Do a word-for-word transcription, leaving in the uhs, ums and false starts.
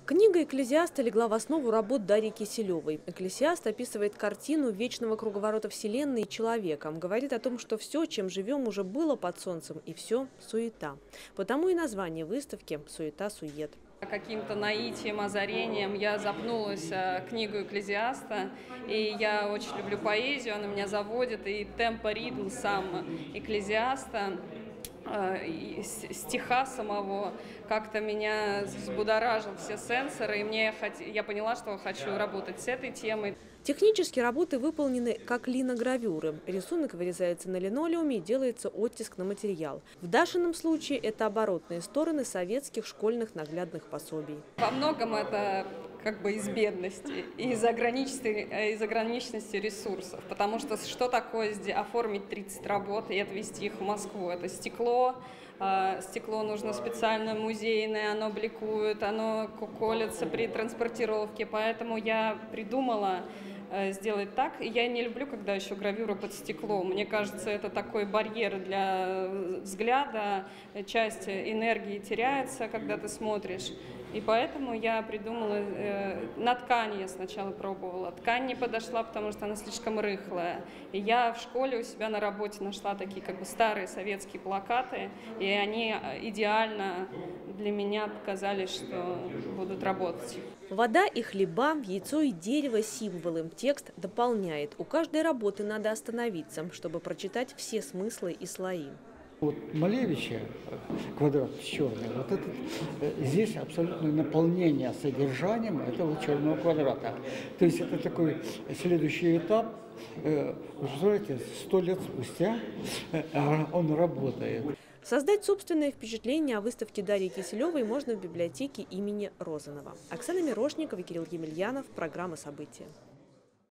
Книга «Экклезиаста» легла в основу работ Дарьи Киселевой. «Экклезиаст» описывает картину вечного круговорота Вселенной и человека. Говорит о том, что все, чем живем, уже было под солнцем, и все – суета. Потому и название выставки «Суета-сует». Каким-то наитием, озарением я запнулась о книгу «Экклезиаста», и я очень люблю поэзию, она меня заводит, и темпо-ритм сам «Экклезиаста», и стиха самого как-то меня взбудоражил все сенсоры, и мне я поняла, что хочу работать с этой темой. Технически работы выполнены как линогравюры. Рисунок вырезается на линолеуме и делается оттиск на материал. В Дашином случае это оборотные стороны советских школьных наглядных пособий. Во многом это как бы из бедности, из ограниченности, из ограниченности ресурсов. Потому что что такое оформить тридцать работ и отвезти их в Москву? Это стекло. Стекло нужно специально музейное, оно бликует, оно колется при транспортировке. Поэтому я придумала сделать так. Я не люблю, когда еще гравюра под стеклом. Мне кажется, это такой барьер для взгляда. Часть энергии теряется, когда ты смотришь. И поэтому я придумала, э, на ткани я сначала пробовала. Ткань не подошла, потому что она слишком рыхлая. И я в школе у себя на работе нашла такие как бы старые советские плакаты, и они идеально для меня показали, что будут работать. Вода и хлеба, яйцо и дерево – символы. Текст дополняет. У каждой работы надо остановиться, чтобы прочитать все смыслы и слои. Вот Малевича квадрат черный, вот этот, здесь абсолютное наполнение содержанием этого черного квадрата. То есть это такой следующий этап. Вы знаете, сто лет спустя он работает. Создать собственное впечатление о выставке Дарьи Киселевой можно в библиотеке имени Розанова. Оксана Мирошникова, Кирилл Емельянов. Программа «События».